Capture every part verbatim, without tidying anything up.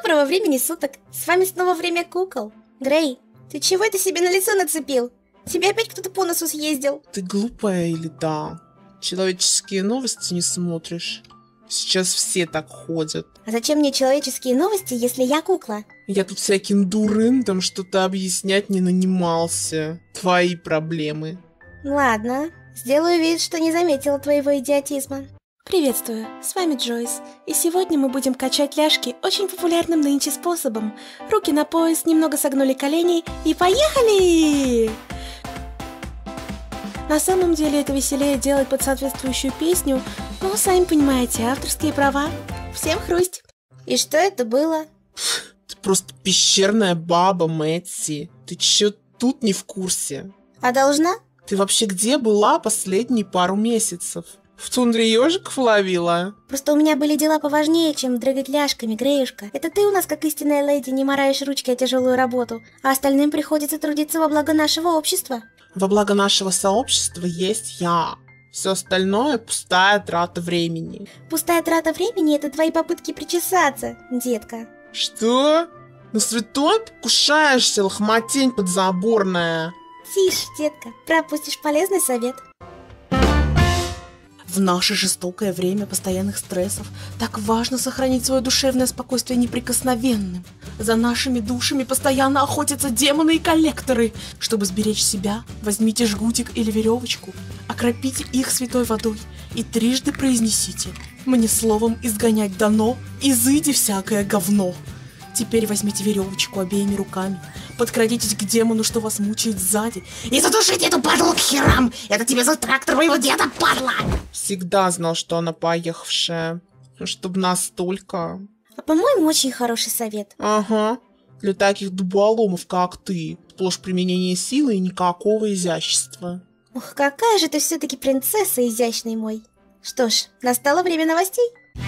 Доброго времени суток! С вами снова время кукол. Грей, ты чего это себе на лицо нацепил? Тебе опять кто-то по носу съездил? Ты глупая или да? Человеческие новости не смотришь? Сейчас все так ходят. А зачем мне человеческие новости, если я кукла? Я тут всяким дурындам что-то объяснять не нанимался. Твои проблемы. Ладно, сделаю вид, что не заметила твоего идиотизма. Приветствую, с вами Джойс, и сегодня мы будем качать ляжки очень популярным нынче способом. Руки на пояс, немного согнули колени и поехали! На самом деле это веселее делать под соответствующую песню, но сами понимаете, авторские права. Всем хрусть! И что это было? Ты просто пещерная баба, Мэтси. Ты чё тут не в курсе? А должна? Ты вообще где была последние пару месяцев? В тундре ежиков ловила? Просто у меня были дела поважнее, чем дрыгать ляжками, Греюшка. Это ты у нас, как истинная леди, не мораешь ручкой о тяжелую работу, а остальным приходится трудиться во благо нашего общества. Во благо нашего сообщества есть я. Все остальное пустая трата времени. Пустая трата времени — это твои попытки причесаться, детка. Что? На святой покушаешься, лохматень подзаборная. Тише, детка, пропустишь полезный совет. В наше жестокое время постоянных стрессов так важно сохранить свое душевное спокойствие неприкосновенным. За нашими душами постоянно охотятся демоны и коллекторы. Чтобы сберечь себя, возьмите жгутик или веревочку, окропите их святой водой и трижды произнесите: «Мне словом изгонять дано, изыди всякое говно». Теперь возьмите веревочку обеими руками, подкрадитесь к демону, что вас мучает сзади, и задушите эту падлу к херам! Это тебе за трактор моего деда, падла! Всегда знал, что она поехавшая. Чтоб настолько. А по-моему, очень хороший совет. Ага. Для таких дуболомов, как ты, сплошь применение силы и никакого изящества. Ух, какая же ты все-таки принцесса, изящный мой. Что ж, настало время новостей.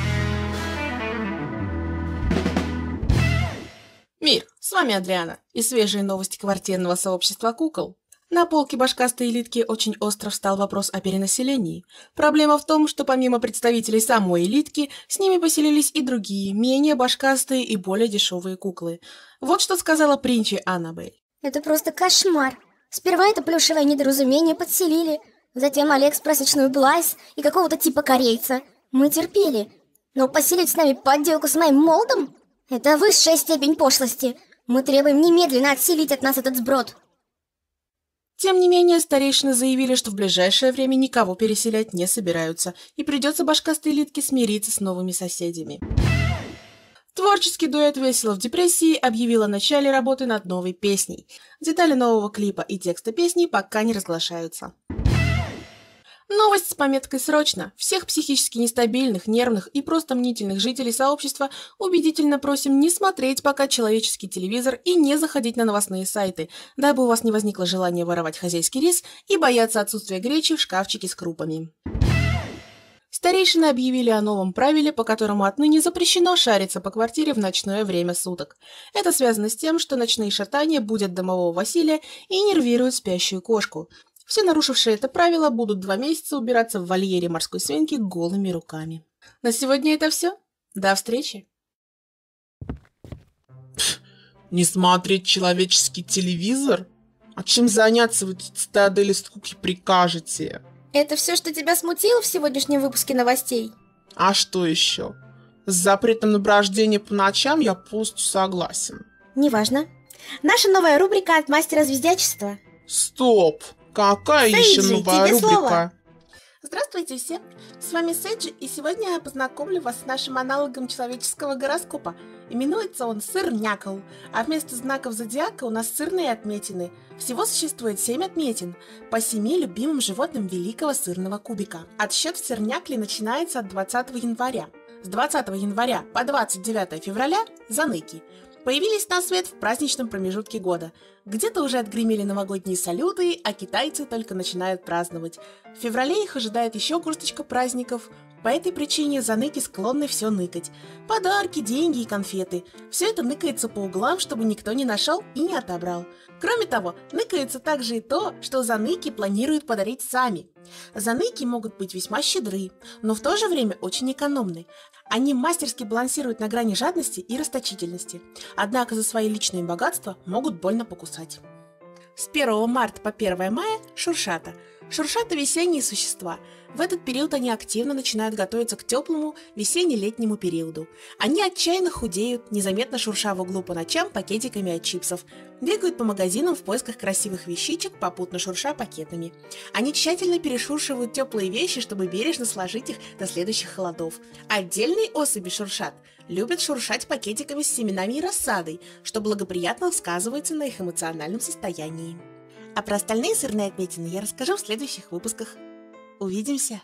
Мир, с вами Адриана и свежие новости квартирного сообщества кукол. На полке башкастой элитки очень остро встал вопрос о перенаселении. Проблема в том, что помимо представителей самой элитки, с ними поселились и другие, менее башкастые и более дешевые куклы. Вот что сказала Принчи Аннабель. Это просто кошмар. Сперва это плюшевое недоразумение подселили, затем Олег с просечную Блайс и какого-то типа корейца. Мы терпели. Но поселить с нами подделку с моим молдом? Это высшая степень пошлости. Мы требуем немедленно отселить от нас этот сброд. Тем не менее, старейшины заявили, что в ближайшее время никого переселять не собираются, и придется башкастой элитке смириться с новыми соседями. Творческий дуэт «Весело в депрессии» объявил о начале работы над новой песней. Детали нового клипа и текста песни пока не разглашаются. Новость с пометкой «Срочно». Всех психически нестабильных, нервных и просто мнительных жителей сообщества убедительно просим не смотреть пока человеческий телевизор и не заходить на новостные сайты, дабы у вас не возникло желания воровать хозяйский рис и бояться отсутствия гречи в шкафчике с крупами. Старейшины объявили о новом правиле, по которому отныне запрещено шариться по квартире в ночное время суток. Это связано с тем, что ночные шатания будят домового Василия и нервируют спящую кошку. Все нарушившие это правило будут два месяца убираться в вольере морской свинки голыми руками. На сегодня это все. До встречи. Не смотреть человеческий телевизор? А чем заняться вы тут цитадели скуки прикажете? Это все, что тебя смутило в сегодняшнем выпуске новостей? А что еще? С запретом на брождение по ночам я полностью согласен. Неважно. Наша новая рубрика от мастера звездячества. Стоп! Какая Сейджи, еще новая тебе рубрика? слово. Здравствуйте все! С вами Сейджи, и сегодня я познакомлю вас с нашим аналогом человеческого гороскопа. Именуется он Сырнякл, а вместо знаков зодиака у нас сырные отметины. Всего существует семь отметин, по семи любимым животным великого сырного кубика. Отсчет в Сырнякле начинается от двадцатого января. С двадцатого января по двадцать девятое февраля – заныки. Появились на свет в праздничном промежутке года. Где-то уже отгремели новогодние салюты, а китайцы только начинают праздновать. В феврале их ожидает еще горсточка праздников. По этой причине заныки склонны все ныкать. Подарки, деньги и конфеты. Все это ныкается по углам, чтобы никто не нашел и не отобрал. Кроме того, ныкается также и то, что заныки планируют подарить сами. Заныки могут быть весьма щедры, но в то же время очень экономны. Они мастерски балансируют на грани жадности и расточительности. Однако за свои личные богатства могут больно покусать. С первого марта по первое мая – шуршата. Шуршата – весенние существа. В этот период они активно начинают готовиться к теплому весенне-летнему периоду. Они отчаянно худеют, незаметно шурша в углу по ночам пакетиками от чипсов. Бегают по магазинам в поисках красивых вещичек, попутно шурша пакетами. Они тщательно перешуршивают теплые вещи, чтобы бережно сложить их до следующих холодов. Отдельные особи шуршат любят шуршать пакетиками с семенами и рассадой, что благоприятно сказывается на их эмоциональном состоянии. А про остальные сырные отметины я расскажу в следующих выпусках. Увидимся.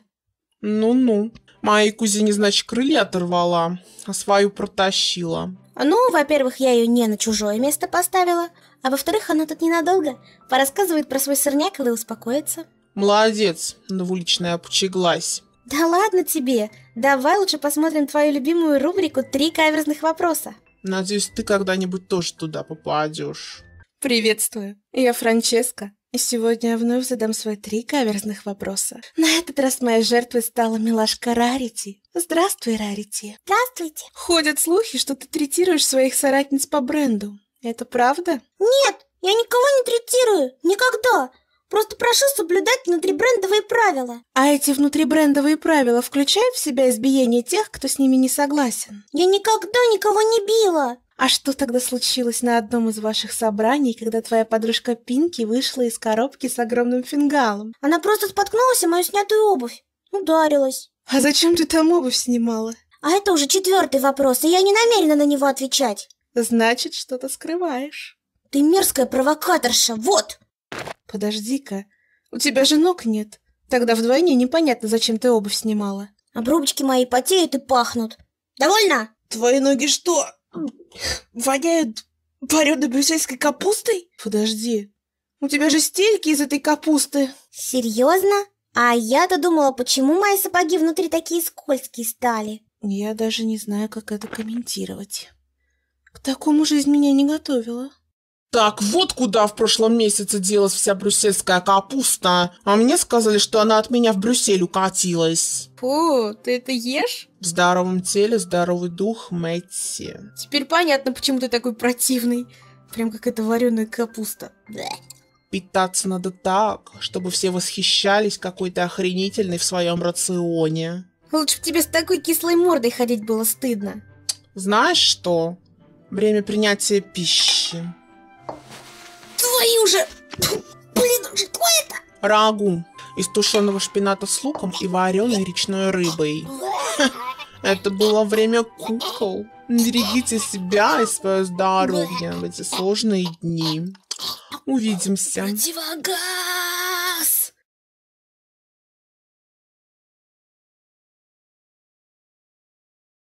Ну-ну. Моей кузине, значит, крылья оторвала, а свою протащила. Ну, во-первых, я ее не на чужое место поставила, а во-вторых, она тут ненадолго. Порассказывает про свой сырняк и успокоится. Молодец, двуличная пучеглась. Да ладно тебе. Давай лучше посмотрим твою любимую рубрику «Три каверзных вопроса». Надеюсь, ты когда-нибудь тоже туда попадешь. Приветствую, я Франческа, и сегодня я вновь задам свои три каверзных вопроса. На этот раз моей жертвой стала милашка Рарити. Здравствуй, Рарити. Здравствуйте. Ходят слухи, что ты третируешь своих соратниц по бренду. Это правда? Нет, я никого не третирую. Никогда. Просто прошу соблюдать внутрибрендовые правила. А эти внутрибрендовые правила включают в себя избиение тех, кто с ними не согласен? Я никогда никого не била. А что тогда случилось на одном из ваших собраний, когда твоя подружка Пинки вышла из коробки с огромным фингалом? Она просто споткнулась о мою снятую обувь. Ударилась. А зачем ты там обувь снимала? А это уже четвертый вопрос, и я не намерена на него отвечать. Значит, что-то скрываешь. Ты мерзкая провокаторша, вот! Подожди-ка, у тебя же ног нет. Тогда вдвойне непонятно, зачем ты обувь снимала. Обрубочки мои потеют и пахнут. Довольно? Твои ноги что, воняют вареной брюссельской капустой? Подожди, у тебя же стельки из этой капусты. Серьезно? А я-то думала, почему мои сапоги внутри такие скользкие стали. Я даже не знаю, как это комментировать. К такому жизнь меня не готовила. Так, вот куда в прошлом месяце делась вся брюссельская капуста. А мне сказали, что она от меня в Брюссель укатилась. Фу, ты это ешь? В здоровом теле здоровый дух, Мэтти. Теперь понятно, почему ты такой противный. Прям как эта вареная капуста. Питаться надо так, чтобы все восхищались, какой ты охренительный в своем рационе. Лучше бы тебе с такой кислой мордой ходить было стыдно. Знаешь что? Время принятия пищи. Твою же... Блин, что это? Рагу из тушеного шпината с луком и вареной речной рыбой. Это было время кукол. Берегите себя и свое здоровье в эти сложные дни. Увидимся. Противогаз!